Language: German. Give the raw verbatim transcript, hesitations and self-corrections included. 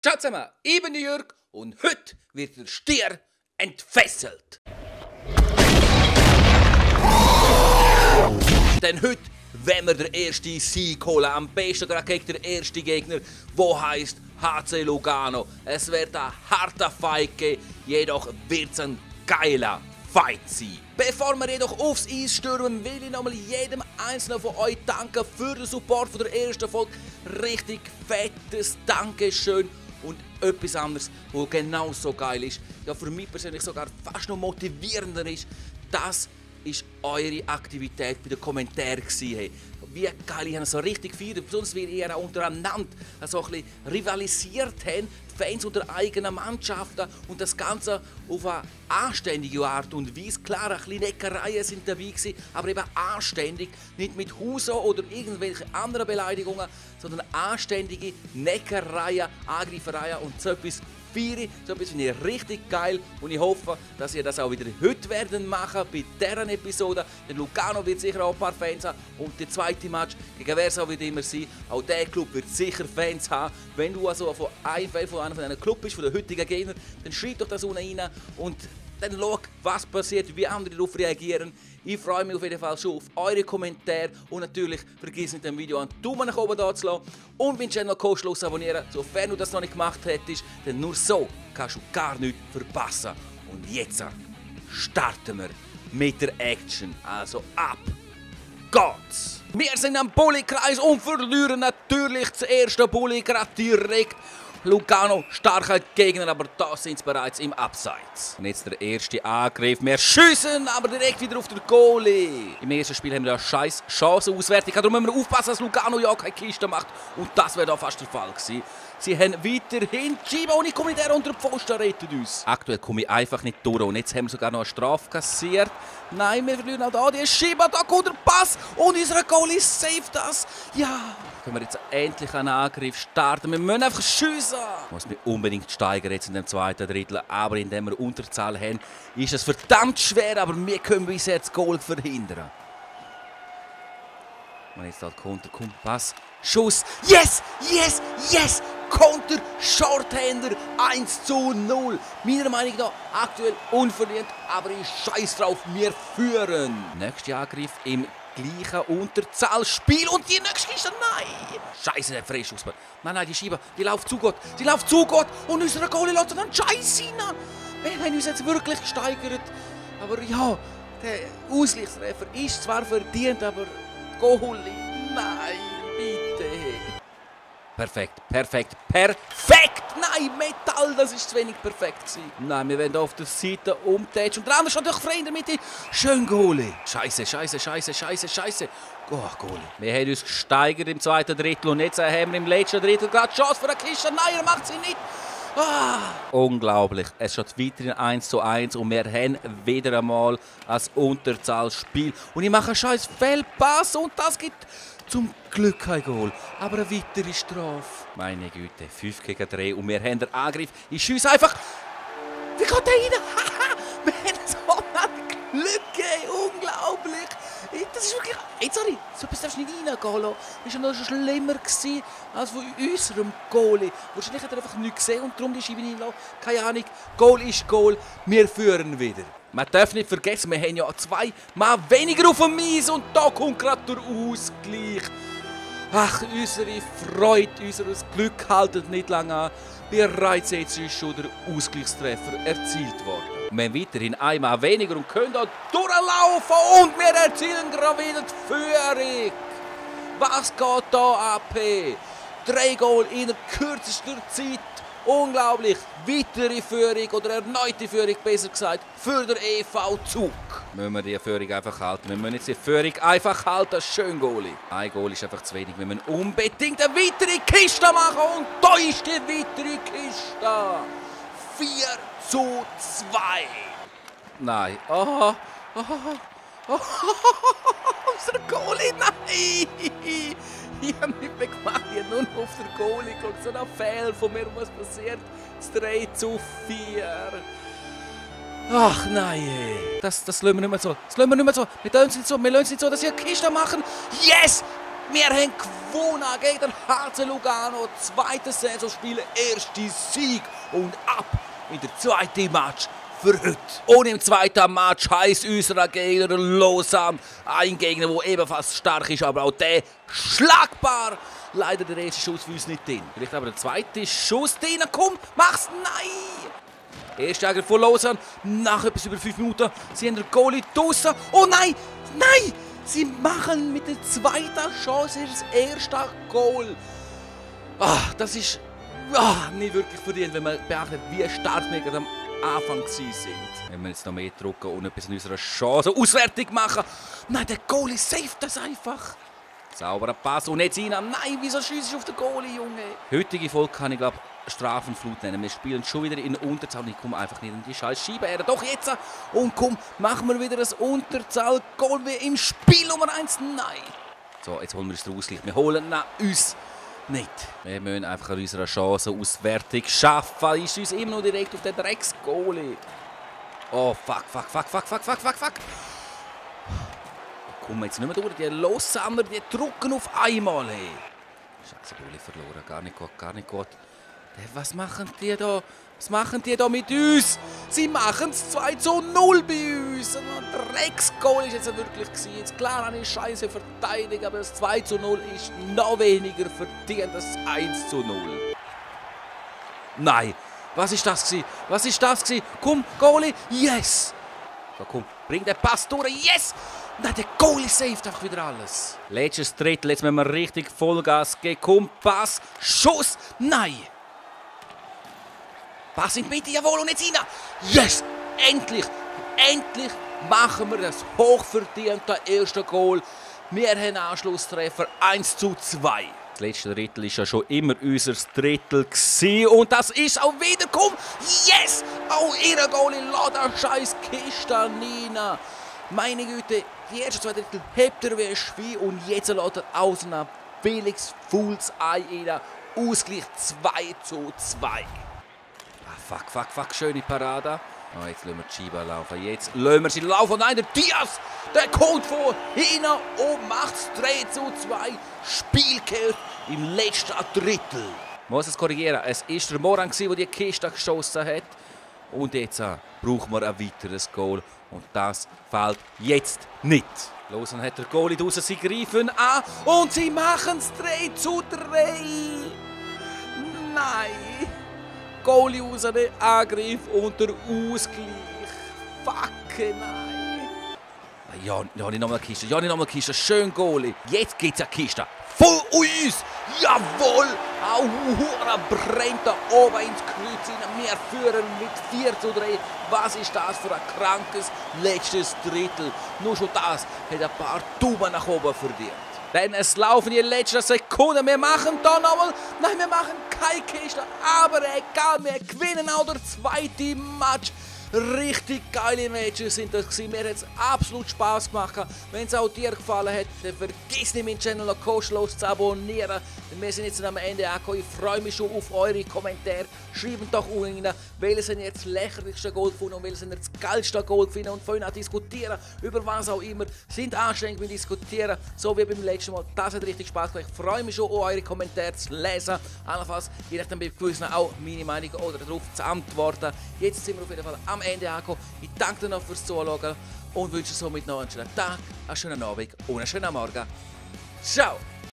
Ciao zusammen, ich bin Jürg und heute wird der Stier entfesselt. Denn heute wollen wir den ersten Sieg holen, am besten gerade gegen den ersten Gegner, der heisst H C Lugano. Es wird ein harter Fight geben, jedoch wird es ein geiler Fight sein. Bevor wir jedoch aufs Eis stürmen, will ich nochmal jedem einzelnen von euch danken für den Support von der ersten Folge. Richtig fettes Dankeschön. Und etwas anderes, was genauso geil ist, ja für mich persönlich sogar fast noch motivierender ist, das ist eure Aktivität bei den Kommentaren gewesen. Wie geil, ich habe so richtig gefeiert, besonders wie ihr auch untereinander so ein bisschen rivalisiert habt, die Fans unter eigenen Mannschaften und das Ganze auf eine anständige Art und Weise. Klar, ein bisschen Neckereien sind dabei gewesen, aber eben anständig, nicht mit Huso oder irgendwelchen anderen Beleidigungen, sondern anständige Neckereien, Angreifereien und so etwas. So etwas finde ich richtig geil und ich hoffe, dass ihr das auch wieder heute werden machen bei dieser Episode. Denn Lugano wird sicher auch ein paar Fans haben und der zweite Match gegen wer es auch wird immer sein. Auch der Club wird sicher Fans haben. Wenn du also von einem von einem von einem Club bist, von den heutigen Gegner, dann schreib doch das unten rein und dann schau, was passiert, wie andere darauf reagieren. Ich freue mich auf jeden Fall schon auf eure Kommentare und natürlich vergiss nicht, dem Video einen Daumen nach oben da zu lassen und meinen Channel kostenlos abonnieren, sofern du das noch nicht gemacht hättest, denn nur so kannst du gar nichts verpassen. Und jetzt starten wir mit der Action, also ab geht's! Wir sind am Bullykreis und verlieren natürlich das erste Bulli gerade direkt. Lugano, starker Gegner, aber da sind sie bereits im Abseits. Und jetzt der erste Angriff. Wir schiessen, aber direkt wieder auf den Goalie. Im ersten Spiel haben wir eine scheiß Chancenauswertung. Darum müssen wir aufpassen, dass Lugano ja keine Kiste macht. Und das wäre da fast der Fall gewesen. Sie haben weiterhin Chiba und ich komme nicht unter den Pfosten, rettet uns. Aktuell komme ich einfach nicht durch. Und jetzt haben wir sogar noch eine Strafe kassiert. Nein, wir verlieren auch da. Die Chiba, da kommt der Pass. Und unser Goalie saved das. Ja. Können wir jetzt endlich einen Angriff starten. Wir müssen einfach schiessen. Muss mich unbedingt steigern jetzt in dem zweiten Drittel. Aber indem wir Unterzahl haben, ist es verdammt schwer. Aber wir können bis jetzt das Goal verhindern. Und jetzt halt Konter, kommt Pass. Schuss. Yes, yes, yes. Konter, Shorthander, eins zu null. Meiner Meinung nach aktuell unverdient, aber ich scheiß drauf, wir führen. Nächster Angriff im gleichen Unterzahlspiel und die nächste Kiste, nein! Scheiße, der Freischuss. Nein, nein, die Scheibe, die läuft zu gut, die läuft zu gut und unser Goalie lässt dann Scheiße rein. Wir haben uns jetzt wirklich gesteigert, aber ja, der Ausgleichstreffer ist zwar verdient, aber Goalie, nein, bitte. Perfekt, perfekt, perfekt! Nein, Metall, das ist zu wenig perfekt gewesen. Nein, wir werden auf der Seite umtätschen. Und der andere steht doch frei in der Mitte. Schön, Goalie. Scheiße, scheiße, scheiße, scheiße, scheiße. Oh, Goalie. Wir haben uns gesteigert im zweiten Drittel und jetzt haben wir im letzten Drittel gerade Chance für eine Kiste. Nein, er macht sie nicht. Ah. Unglaublich. Es steht weiterhin eins zu eins und wir haben wieder einmal ein Unterzahlspiel. Und ich mache einen scheiß Fehlpass und das gibt zum Glück kein Goal, aber eine weitere Strafe. Meine Güte, fünf gegen drei und wir haben den Angriff. Ich schiesse einfach. Wie geht der rein? Wir haben so ein Glück gegeben. Unglaublich. Das ist wirklich. Hey, sorry, so etwas darfst du nicht reingehen lassen. Das war noch schlimmer gewesen als von unserem Goalie. Wahrscheinlich hat er einfach nichts gesehen und darum die Scheibe reinlassen. Keine Ahnung. Goal ist Goal. Wir führen wieder. Man darf nicht vergessen, wir haben ja zwei Mal weniger auf dem Eis und da kommt gerade der Ausgleich. Ach, unsere Freude, unser Glück haltet nicht lange an. Bereits jetzt ist schon der Ausgleichstreffer erzielt worden. Wir haben weiterhin einmal weniger und können da durchlaufen und wir erzielen gerade wieder die Führung. Was geht da ab? Drei Goal in kürzester Zeit. Unglaublich! Weitere Führung oder erneute Führung, besser gesagt, für den E V Zug. Müssen wir die Führung einfach halten. Wir müssen jetzt die Führung einfach halten. Schön, Goalie. Ein Goal ist einfach zu wenig. Wir müssen unbedingt eine weitere Kiste machen. Und da ist die weitere Kiste. vier zu zwei. Nein. Oh, oh, oh, oh, unser Goalie, nein! Ich habe nichts mehr gemacht, ich habe nur noch auf den Goalie geschaut. So ein Fehler von mir, was passiert. Das drei zu vier. Ach nein, das, das lassen wir nicht mehr so. Das lassen wir nicht mehr so. Wir lassen es nicht so, wir lassen es nicht so, dass sie eine Kiste machen. Yes! Wir haben gewonnen gegen den H C Lugano. Zweites Saisonspiel, erster Sieg und ab in der zweiten Match für heute. Und im zweiten Match heisst unser Gegner Lausanne. Ein Gegner, der ebenfalls stark ist, aber auch der schlagbar. Leider der erste Schuss für uns nicht drin. Vielleicht aber der zweite Schuss drin. Komm, mach's! Nein! Erster Angriff von Lausanne. Nach etwas über fünf Minuten. Sie haben den Goalie draussen. Oh nein! Nein! Sie machen mit der zweiten Chance das erste Goal. Ah, das ist ah, nicht wirklich verdient, wenn man beachtet, wie stark wir gerade am Anfang sind. Wenn wir jetzt noch mehr drücken und etwas in unserer Chance Auswertung machen. Nein, der Goalie saved das einfach. Sauberer Pass und jetzt rein. Nein, wieso schießt du auf den Goalie, Junge? Heutige Folge kann ich, glaube ich, Strafenflut nennen. Wir spielen schon wieder in Unterzahl und ich komme einfach nicht in die scheiß Scheibe. Doch jetzt! Und komm, machen wir wieder ein Unterzahl-Goal wie im Spiel Nummer eins. Nein! So, jetzt holen wir uns den Ausgleich. Wir holen uns nicht. Wir müssen einfach an unserer Chancenauswertung schaffen. Ist uns immer noch direkt auf den Drecks-Goalie. Oh, fuck, fuck, fuck, fuck, fuck, fuck, fuck, fuck. Kommen wir jetzt nicht mehr durch. Die Lausanner, die drücken auf einmal. Hey. Scheiße, Goalie verloren. Gar nicht gut, gar nicht gut. Was machen die da? Was machen die da mit uns? Sie machen es zwei zu null bei uns. Ein Drecksgoal ist jetzt wirklich gewesen. Jetzt klar habe ich scheiße verteidigt, aber das zwei zu null ist noch weniger verdient als das eins zu null. Nein, was ist das gewesen? Was ist das gewesen? Komm, Goalie, yes! So, komm, bring den Pass durch, yes! Nein, der Goalie saved einfach wieder alles. Letztes Drittel, jetzt müssen wir richtig Vollgas geben. Komm, Pass, Schuss, nein! Pass in die Mitte, jawohl, und jetzt rein. Yes! Endlich! Endlich machen wir das hochverdiente erste Goal. Wir haben Anschlusstreffer eins zu zwei. Das letzte Drittel war ja schon immer unser Drittel gewesen. Und das ist auch wieder, komm! Yes! Auch ihr Goalie lässt das scheiß Kiste rein. Meine Güte, die ersten zwei Drittel hebt er wie ein Schwein und jetzt lässt er aus einem billiges Fools Ei rein. Ausgleich zwei zu zwei. Fuck, fuck, fuck, schöne Parade. Oh, jetzt lassen wir die Scheibe laufen. Jetzt lassen wir sie laufen. Nein, der Diaz, der kommt von hinten und macht es drei zu zwei. Spiel kehrt im letzten Drittel. Ich muss es korrigieren. Es war der Moran, der die Kiste geschossen hat. Und jetzt äh, brauchen wir ein weiteres Goal. Und das fällt jetzt nicht. Lausanne hat der Goalie draussen. Sie greifen an und sie machen es drei zu drei. Nein. Goalie raus, der Angriff und der Ausgleich. Fuck, nein. Ja, ja, nicht nochmal Kiste, ja, nicht nochmal Kiste. Schön Goalie. Jetzt geht's eine Kiste. Voll uns. Jawohl. Au, brennt da oben ins Kreuz rein. Wir führen mit vier zu drei. Was ist das für ein krankes letztes Drittel? Nur schon das hat ein paar Tuben nach oben verdient. Denn es laufen die letzten Sekunden. Wir machen da nochmal. Nein, wir machen keine Kiste. Aber egal, wir gewinnen auch der zweite Match. Richtig geile Matches sind das gewesen. Mir hat es absolut Spaß gemacht. Wenn es auch dir gefallen hat, dann vergiss nicht, meinen Channel noch kostenlos zu abonnieren. Wir sind jetzt am Ende angekommen. Ich freue mich schon auf eure Kommentare. Schreibt doch unten rein, welches sind jetzt das lächerlichste Goal gefunden und welches sind jetzt das geilste Goal gefunden. Und vorhin auch diskutieren, über was auch immer. Sind anstrengend beim Diskutieren, so wie beim letzten Mal. Das hat richtig Spaß gemacht. Ich freue mich schon, eure Kommentare zu lesen. Allenfalls, je nachdem bei gewissen auch meine Meinung oder darauf zu antworten. Jetzt sind wir auf jeden Fall am Ende angekommen. Ich danke dir noch fürs Zuschauen und wünsche somit noch einen schönen Tag, einen schönen Abend und einen schönen Morgen. Ciao!